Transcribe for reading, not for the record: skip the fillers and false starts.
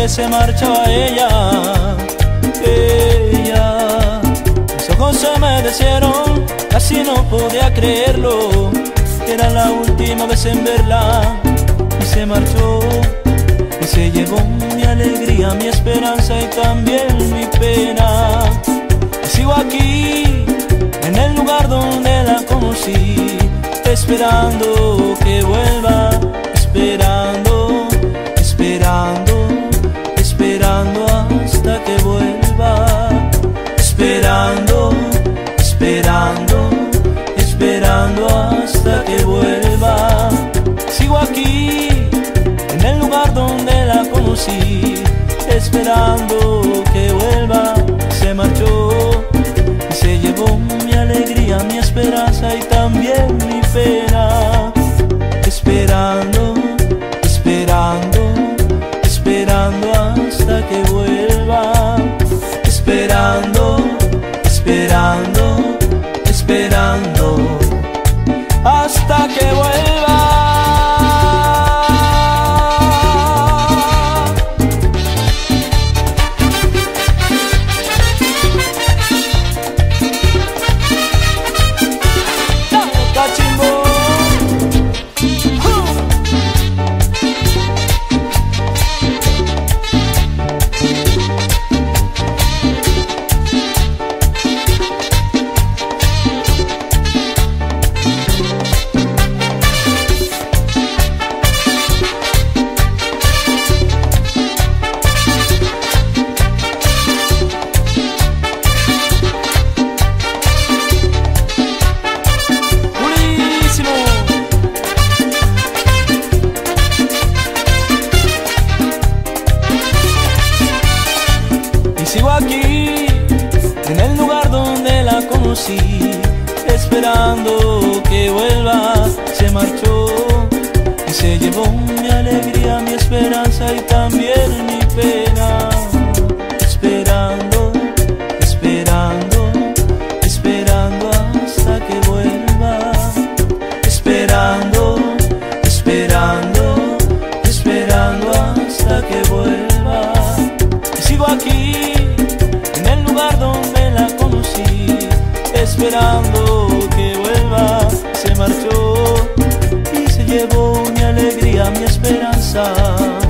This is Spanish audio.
que se marchaba ella. Mis ojos se me deshielaron, casi no podía creerlo. Era la última vez en verla y se marchó. Y se llevó mi alegría, mi esperanza y también mi pena. Y sigo aquí, en el lugar donde la conocí, esperando que vuelva, esperando, esperando, esperando hasta que vuelva, esperando, esperando, esperando hasta que vuelva. Sigo aquí, en el lugar donde la conocí, esperando que vuelva. Se marchó y se llevó mi alegría, mi esperanza y también mi pena. Esperando, esperando, esperando hasta que vuelva. Esperando, esperando, esperando hasta que vuelva. Sigo aquí, en el lugar donde la conocí, esperando que vuelva. Se marchó y se llevó mi alegría, mi esperanza y también mi pena. Esperando, esperando, esperando hasta que vuelva. Esperando, esperando, esperando hasta que vuelva. Y sigo aquí, en el lugar donde la conocí, esperando que vuelva. Se marchó y se llevó mi alegría, mi esperanza.